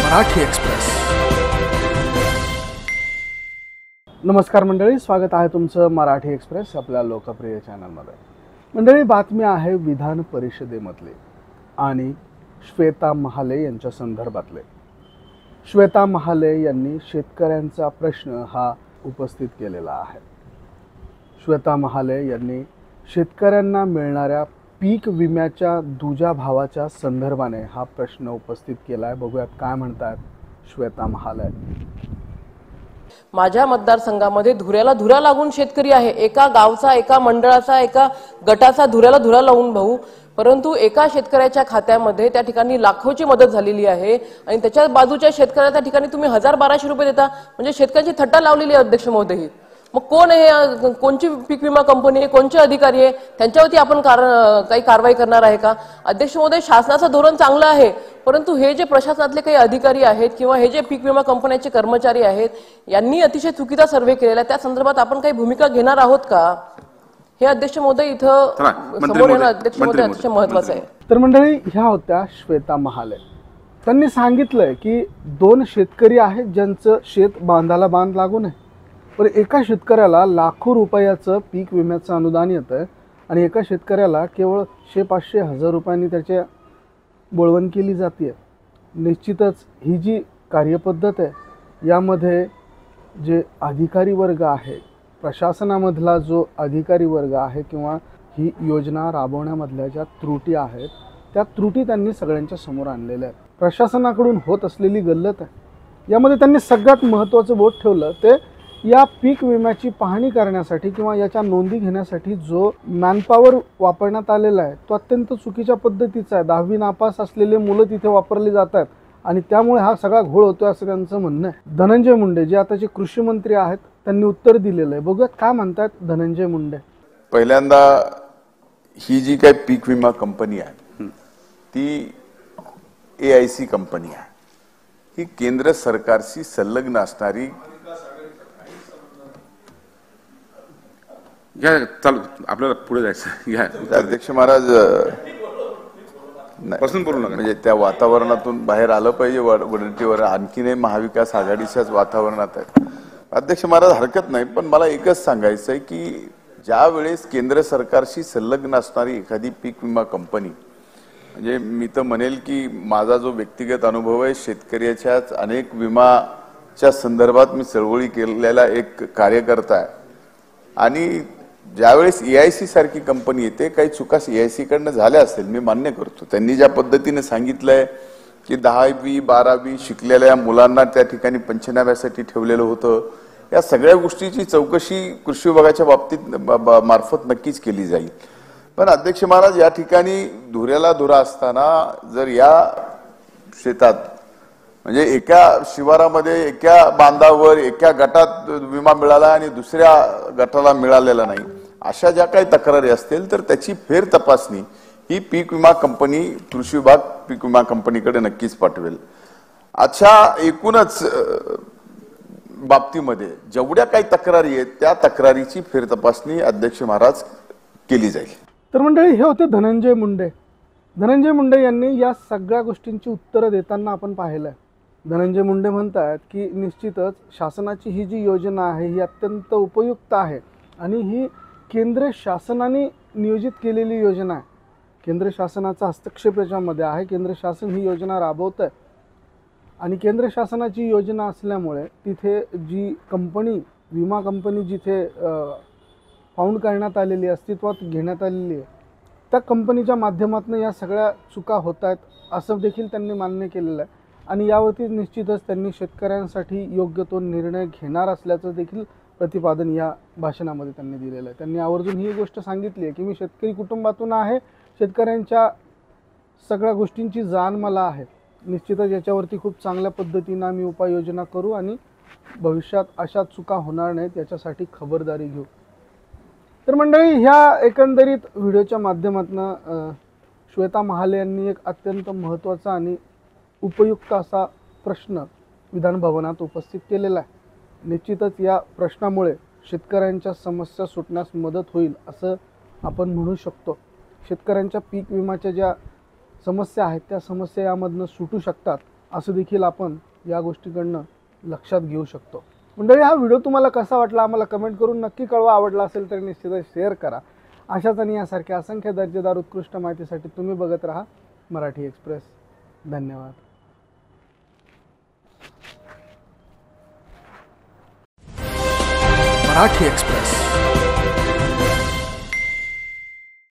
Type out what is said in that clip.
Marathi express. नमस्कार मंडळी, स्वागत आहे तुमचं मराठी एक्सप्रेस आपल्या लोकप्रिय चॅनलमध्ये. मंडळी, बातमी आहे विधान परिषदेमधली आणि श्वेता महाले यांच्या संदर्भातले. श्वेता महाले यांनी शेतकऱ्यांचा प्रश्न हा उपस्थित केलेला आहे. श्वेता महाले यांनी शेतकऱ्यांना मिळणाऱ्या पीक विम्याच्या दुजा भावाच्या संदर्भाने हा प्रश्न उपस्थित केला आहे. बघूयात काय म्हणतात श्वेता महाले. माझ्या मतदारसंघामध्ये धुऱ्याला धुरा लागून शेतकरी आहे. एका गावचा, एका मंडळाचा, एका गटाचा धुऱ्याला धुरा लावून भाऊ, परंतु एका शेतकऱ्याच्या खात्यामध्ये त्या ठिकाणी लाखोची मदत झालेली आहे आणि त्याच्या बाजूच्या शेतकऱ्याच्या ठिकाणी तुम्ही 1200 रुपये देता. म्हणजे शेतकऱ्यांची थट्टा लावलेली आहे अध्यक्ष महोदय. मग कोण आहे, कोणची पीक विमा कंपनी आहे, कोणचे अधिकारी आहे, त्यांच्यावरती आपण काही कारवाई करणार आहे का? अध्यक्ष महोदय, शासनाचं धोरण चांगलं आहे, परंतु हे जे प्रशासनातले काही अधिकारी आहेत किंवा हे जे पीक विमा कंपन्यांचे कर्मचारी आहेत यांनी अतिशय चुकीचा सर्व्हे केलेला आहे. त्या संदर्भात आपण काही भूमिका घेणार आहोत का? हे अध्यक्ष महोदय इथं समोर येणं अध्यक्ष महोदय अतिशय महत्वाचं आहे. तर मंडळी, ह्या होत्या श्वेता महाले. त्यांनी सांगितलंय की 2 शेतकरी आहेत ज्यांचं शेत बांधाला बांध लागून आहे, पण एका शेतकऱ्याला लाखो रुपयाचं पीक विम्याचं अनुदान येतं आणि एका शेतकऱ्याला केवळ 100-500 रुपयांनी त्याच्या बोळवण केली जाते. निश्चितच ही जी कार्यपद्धत आहे यामध्ये जे अधिकारी वर्ग आहे, प्रशासनामधला जो अधिकारी वर्ग आहे किंवा ही योजना राबवण्यामधल्या ज्या त्रुटी आहेत त्या त्रुटी त्यांनी सगळ्यांच्या समोर आणलेल्या आहेत. प्रशासनाकडून होत असलेली गल्लत आहे. यामध्ये त्यांनी सगळ्यात महत्त्वाचं बोट ठेवलं ते या पीक विम्याची पाहणी करण्यासाठी किंवा याच्या नोंदी घेण्यासाठी जो मॅनपॉवर वापरण्यात आलेला आहे तो अत्यंत चुकीच्या पद्धतीचा आहे. 10वी नापास असलेले मुलं तिथे वापरली जातात आणि त्यामुळे हा सगळा घोळ होतोय असं त्यांचं म्हणणं आहे. धनंजय मुंडे जे आताचे कृषी मंत्री आहेत त्यांनी उत्तर दिलेलं आहे. बघूयात काय म्हणतात धनंजय मुंडे. पहिल्यांदा ही जी काही पीक विमा कंपनी आहे ती AIC कंपनी आहे. ही केंद्र सरकारशी संलग्न असणारी चालू आपल्याला पुढे जायचं. अध्यक्ष महाराज म्हणजे त्या वातावरणातून बाहेर आलं पाहिजे. वडट्टीवर आणखीनही महाविकास आघाडीच्याच वातावरणात आहे. अध्यक्ष महाराज हरकत नाही, पण मला एकच सांगायचं आहे की ज्या वेळेस केंद्र सरकारशी संलग्न असणारी एखादी पीक विमा कंपनी, म्हणजे मी तर म्हणेल की माझा जो व्यक्तिगत अनुभव आहे, शेतकऱ्याच्याच अनेक विमाच्या संदर्भात मी चळवळी केलेला एक कार्यकर्ता आहे आणि ज्यावेळेस AIC सारखी कंपनी येते, काही चुका AIC कडनं झाल्या असेल मी मान्य करतो. त्यांनी ज्या पद्धतीने सांगितलंय की 10वी 12वी शिकलेल्या मुलांना त्या ठिकाणी पंचनाम्यासाठी ठेवलेलं होतं, या सगळ्या गोष्टीची चौकशी कृषी विभागाच्या बाबतीत मार्फत नक्कीच केली जाईल. पण अध्यक्ष महाराज, या ठिकाणी धुऱ्याला धुरा असताना जर या शेतात म्हणजे एका शिवारामध्ये एका बांधावर एका गटात विमा मिळाला आणि दुसऱ्या गटाला मिळालेला नाही, अशा ज्या काही तक्रारी असतील तर त्याची फेर तपासणी ही पीक विमा कंपनी, कृषी विभाग पीक विमा कंपनीकडे नक्कीच पाठवेल. अच्छा, एकूणच बाबतीमध्ये जेवढ्या काही तक्रारी आहेत त्या तक्रारीची फेर तपासणी अध्यक्ष महाराज केली जाईल. तर मंडळी, हे होते धनंजय मुंडे. धनंजय मुंडे यांनी या सगळ्या गोष्टींची उत्तरं देताना आपण पाहिलं. धनंजय मुंडे म्हणतात की निश्चितच शासनाची ही जी योजना आहे ही अत्यंत उपयुक्त आहे आणि ही केंद्र शासनाने नियोजित केलेली योजना आहे. केंद्र शासनाचा हस्तक्षेप याच्यामध्ये आहे. केंद्र शासन ही योजना राबवत आहे आणि केंद्र शासनाची योजना असल्यामुळे तिथे जी कंपनी, विमा कंपनी जिथे फाउंड करण्यात आलेली, अस्तित्वात घेण्यात आलेली आहे, त्या कंपनीच्या माध्यमातून या सगळ्या चुका होत आहेत असं देखील त्यांनी मान्य केलेलं आहे आणि यावरती निश्चितच त्यांनी शेतकऱ्यांसाठी योग्य तो निर्णय घेणार असल्याचं देखील प्रतिपादन या भाषणामध्ये त्यांनी दिलेलं आहे. त्यांनी आवर्जून ही गोष्ट सांगितली आहे की मी शेतकरी कुटुंबातून आहे, शेतकऱ्यांच्या सगळ्या गोष्टींची जाण मला आहे. निश्चितच याच्यावरती खूप चांगल्या पद्धतीनं आम्ही उपाययोजना करू आणि भविष्यात अशा चुका होणार नाहीत याच्यासाठी खबरदारी घेऊ. तर मंडळी, ह्या एकंदरीत व्हिडिओच्या माध्यमातून श्वेता महाले यांनी एक अत्यंत महत्त्वाचा आणि उपयुक्त असा प्रश्न विधान भवनात उपस्थित केलेला आहे. निश्चितच या प्रश्नामुळे शेतकऱ्यांच्या समस्या सुटण्यास मदत होईल असं आपण म्हणू शकतो. शेतकऱ्यांच्या पीक विम्याच्या ज्या समस्या आहेत त्या समस्या यामधनं सुटू शकतात असं देखील आपण या गोष्टीकडनं लक्षात घेऊ शकतो. मंडळी, हा व्हिडिओ तुम्हाला कसा वाटला आम्हाला कमेंट करून नक्की कळवा. आवडला असेल तर निश्चितच शेअर करा. अशाच आणि यासारख्या असंख्य दर्जेदार उत्कृष्ट माहितीसाठी तुम्ही बघत राहा मराठी एक्सप्रेस. धन्यवाद. मराठी एक्सप्रेस.